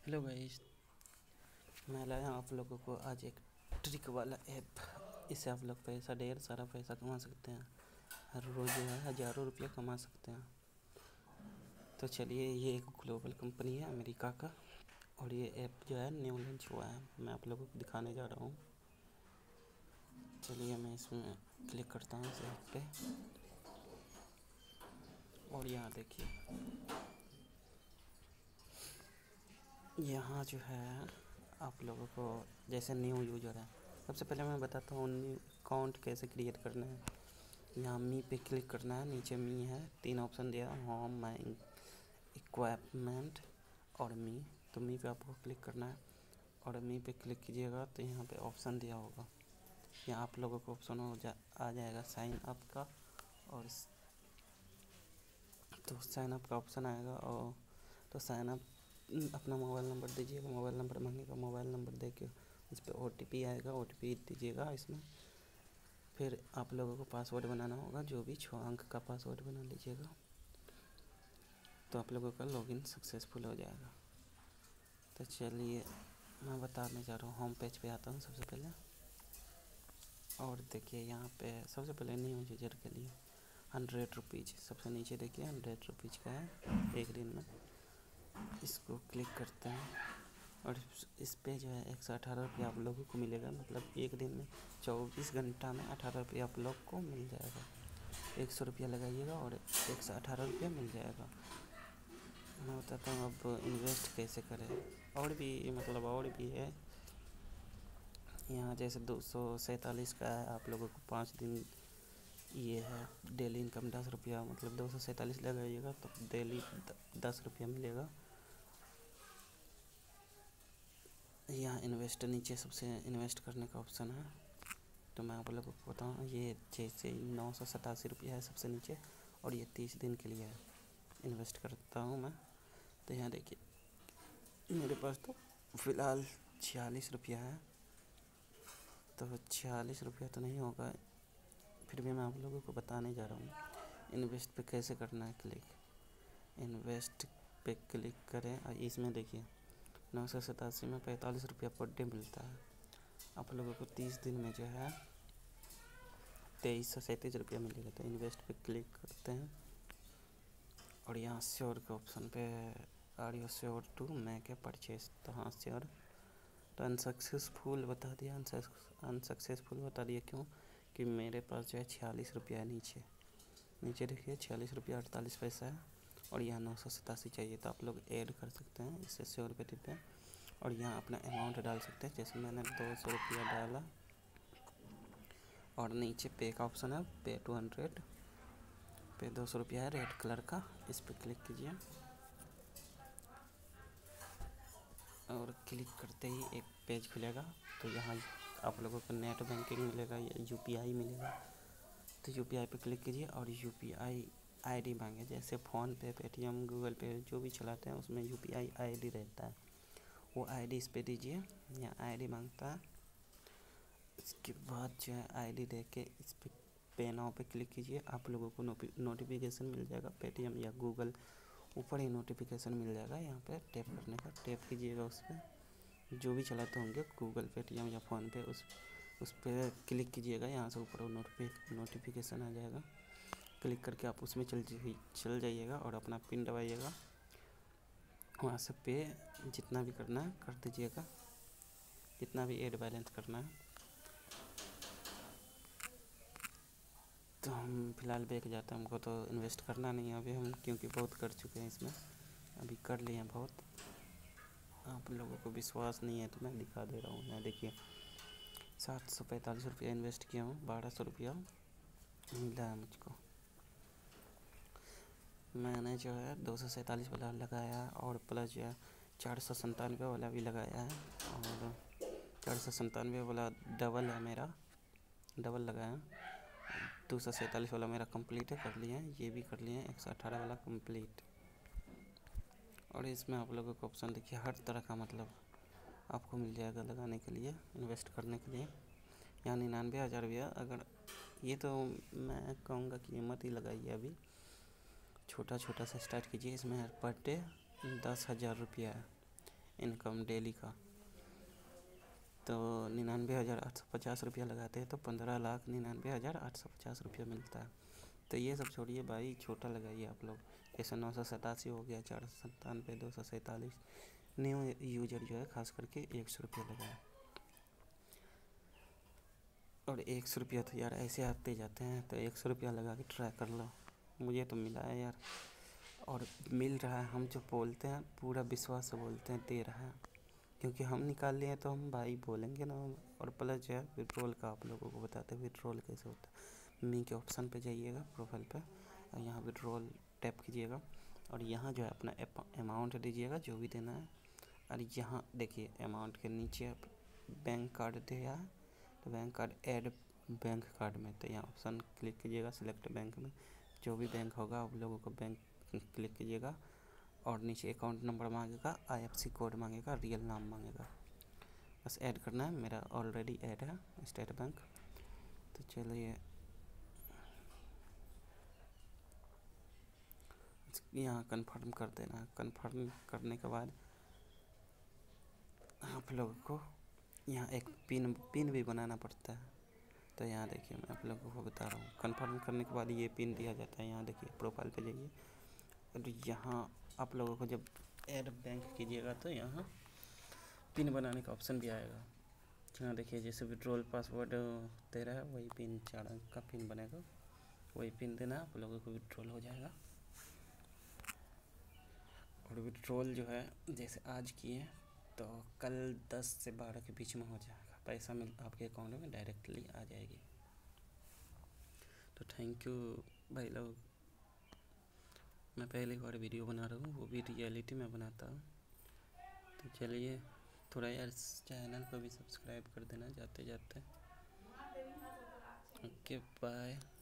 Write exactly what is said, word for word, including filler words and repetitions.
Hello guys, मैं लाया आप लोगों को आज एक ट्रिक वाला ऐप। इससे आप लोग पैसा ढेर सारा पैसा कमा सकते हैं। हर रोज़ जो है हज़ारों रुपया कमा सकते हैं। तो चलिए, ये एक ग्लोबल कंपनी है अमेरिका का, और ये ऐप जो है न्यू लॉन्च हुआ है। मैं आप लोगों को दिखाने जा रहा हूँ। चलिए, मैं इसमें क्लिक करता हूँ इस ऐप पे, और यहाँ देखिए, यहाँ जो है आप लोगों को जैसे न्यू यूज़र है, सबसे पहले मैं बताता हूँ न्यू अकाउंट कैसे क्रिएट करना है। यहाँ मी पे क्लिक करना है। नीचे मी है, तीन ऑप्शन दिया, होम, माई इक्विपमेंट और मी। तो मी पे आपको क्लिक करना है, और मी पे क्लिक कीजिएगा तो यहाँ पे ऑप्शन दिया होगा। यहाँ आप लोगों को ऑप्शन हो जा आ जाएगा साइन अप का, और तो साइन अप का ऑप्शन आएगा। और तो साइन अप अपना मोबाइल नंबर दीजिएगा, मोबाइल नंबर मांगेगा, मोबाइल नंबर दे के इस पर ओ टी पी आएगा, ओ टी पी दीजिएगा इसमें। फिर आप लोगों को पासवर्ड बनाना होगा, जो भी छः अंक का पासवर्ड बना लीजिएगा, तो आप लोगों का लॉगिन सक्सेसफुल हो जाएगा। तो चलिए, मैं बताने जा रहा हूँ। होम पेज पे आता हूँ सबसे पहले, और देखिए यहाँ पे सबसे पहले न्यू यूजर के लिए हंड्रेड रुपीज़ सबसे नीचे देखिए, हंड्रेड रुपीज़ का है एक दिन में। इसको क्लिक करते हैं, और इस पे जो है एक सौ अठारह रुपये आप लोगों को मिलेगा। मतलब एक दिन में चौबीस घंटा में अठारह रुपये आप लोग को मिल जाएगा। एक सौ रुपया लगाइएगा और एक सौ अठारह रुपया मिल जाएगा। मैं बताता हूँ अब इन्वेस्ट कैसे करें। और भी मतलब और भी है यहाँ, जैसे दो सौ सैंतालीस का है, आप लोगों को पाँच दिन ये है। डेली इनकम दस रुपया, मतलब दो सौ सैंतालीस लगाइएगा तो डेली दस रुपया मिलेगा। यहाँ इन्वेस्ट नीचे सबसे इन्वेस्ट करने का ऑप्शन है। तो मैं आप लोगों को बताऊँ, ये जैसे नौ सौ सतासी रुपया है सबसे नीचे, और ये तीस दिन के लिए है। इन्वेस्ट करता हूँ मैं, तो यहाँ देखिए मेरे पास तो फ़िलहाल छियालीस रुपया है। तो छियालीस रुपया तो नहीं होगा, फिर भी मैं आप लोगों को बताने जा रहा हूँ इन्वेस्ट पे कैसे करना है क्लिक। इन्वेस्ट पे क्लिक करें, और इसमें देखिए नौ सौ सतासी में पैंतालीस रुपया पर डे मिलता है। आप लोगों को तीस दिन में जो है तेईस सौ सैंतीस रुपया मिलेगा। तो इन्वेस्ट पे क्लिक करते हैं, और यहाँ श्योर के ऑप्शन पे, are you sure to make a purchase, तो हाँ श्योर। तो अनसक्सेसफुल बता दिया, अनसक्सेसफुल बता दिया क्यों कि मेरे पास जो है छियालीस रुपया है। नीचे नीचे देखिए छियालीस रुपया अड़तालीस पैसा है, और यहाँ नौ सौ सतासी चाहिए। तो आप लोग ऐड कर सकते हैं, इससे श्योर पे टिप है, और यहाँ अपना अमाउंट डाल सकते हैं। जैसे मैंने दो सौ रुपया डाला, और नीचे पे का ऑप्शन है, पे टू हंड्रेड पे दो सौ रुपया है रेड कलर का, इस पर क्लिक कीजिए। और क्लिक करते ही एक पेज खुलेगा। तो यहाँ आप लोगों को नेट बैंकिंग मिलेगा या यू पी आई मिलेगा। तो यू पी आई पे क्लिक कीजिए, और U P I I D मांगे, जैसे फ़ोन पे, पेटीएम, गूगल पे जो भी चलाते हैं उसमें U P I I D रहता है, वो आई डी इस पर दीजिए। यहाँ आई डी मांगता है। इसके बाद जो है आई डी दे के इस पर पे नाउ पे क्लिक कीजिए। आप लोगों को नोटिफिकेशन मिल जाएगा, पेटीएम या गूगल ऊपर ही नोटिफिकेशन मिल जाएगा। यहाँ पे टैप करने का, टैप कीजिएगा उस पर, जो भी चलाते होंगे गूगल, पेटीएम या फ़ोन पे, उस उस पर क्लिक कीजिएगा। यहाँ से ऊपर नोटिफि नोटिफिकेशन आ जाएगा। क्लिक करके आप उसमें चल चल जाइएगा, और अपना पिन दबाइएगा। वहाँ से पे जितना भी करना है कर दीजिएगा, जितना भी ऐड बैलेंस करना है। तो हम फिलहाल बैक जाते हैं, हमको तो इन्वेस्ट करना नहीं है अभी हम, क्योंकि बहुत कर चुके हैं इसमें, अभी कर लिए हैं बहुत। आप लोगों को विश्वास नहीं है तो मैं दिखा दे रहा हूँ। मैं देखिए सात सौ पैंतालीस रुपया इन्वेस्ट किया हूँ, बारह सौ रुपया मिला है मुझको। मैंने जो है दो सौ सैंतालीस वाला लगाया, और प्लस जो है चार सौ संतानवे वाला भी लगाया है, और चार सौ संतानवे वाला डबल है मेरा, डबल लगाया। दो सौ सैंतालीस वाला मेरा कंप्लीट है, कर लिए हैं, ये भी कर लिए हैं, एक सौ अठारह वाला कंप्लीट। और इसमें आप लोगों को ऑप्शन देखिए, हर तरह का मतलब आपको मिल जाएगा लगाने के लिए, इन्वेस्ट करने के लिए। यहाँ निन्यानवे हज़ार रुपया, अगर ये तो मैं कहूँगा कि मत ही लगाइए अभी, छोटा छोटा सा स्टार्ट कीजिए। इसमें पर डे दस हज़ार रुपया है, इनकम डेली का। तो निन्यानवे हज़ार आठ सौ पचास रुपया लगाते हैं तो पंद्रह लाख निन्यानवे हज़ार आठ सौ पचास रुपया मिलता है। तो ये सब छोड़िए भाई, छोटा लगाइए आप लोग। जैसे नौ सौ सतासी हो गया, चार सौ सत्तानवे, दो सौ सैंतालीस। न्यू यूजर जो है खास करके एक सौ रुपया लगाए। और एक सौ रुपया तो यार ऐसे आते जाते हैं, तो एक सौ रुपया लगा के ट्राई कर लो। मुझे तो मिला है यार, और मिल रहा है। हम जो बोलते हैं पूरा विश्वास से बोलते हैं दे रहा है, क्योंकि हम निकाल लिए तो हम भाई बोलेंगे ना। और प्लस जो है विड्रॉल का आप लोगों को बताते हैं विड्रॉल कैसे होता है। मी के ऑप्शन पे जाइएगा प्रोफाइल पे, और यहाँ विड्रॉल टैप कीजिएगा, और यहाँ जो है अपना अमाउंट दीजिएगा जो भी देना है। और यहाँ देखिए अमाउंट के नीचे बैंक कार्ड दिया है, तो bank card add bank card में, तो यहाँ ऑप्शन क्लिक कीजिएगा सिलेक्ट बैंक में। जो भी बैंक होगा आप लोगों को बैंक क्लिक कीजिएगा, और नीचे अकाउंट नंबर मांगेगा, आईएफएससी कोड मांगेगा, रियल नाम मांगेगा। बस ऐड करना है, मेरा ऑलरेडी ऐड है स्टेट बैंक। तो चलिए यहाँ कंफर्म कर देना है। कंफर्म करने के बाद आप लोगों को यहाँ एक पिन पिन भी बनाना पड़ता है। तो यहाँ देखिए मैं आप लोगों को बता रहा हूँ। कंफर्म करने के बाद ये पिन दिया जाता है। यहाँ देखिए प्रोफाइल पे जाइए, और यहाँ आप लोगों को जब ऐड बैंक कीजिएगा तो यहाँ पिन बनाने का ऑप्शन भी आएगा। यहाँ देखिए जैसे विड्रॉल पासवर्ड दे रहा है, वही पिन चार अंक का पिन बनेगा, वही पिन देना है, आप लोगों को विड्रॉल हो जाएगा। और विड्रॉल जो है जैसे आज किए तो कल दस से बारह के बीच में हो जाएगा, पैसा मिल आपके अकाउंट में डायरेक्टली आ जाएगी। तो थैंक यू भाई लोग। मैं पहली बार वीडियो बना रहा हूँ, वो भी रियलिटी में बनाता हूँ। तो चलिए थोड़ा यार चैनल को भी सब्सक्राइब कर देना जाते जाते। Okay bye.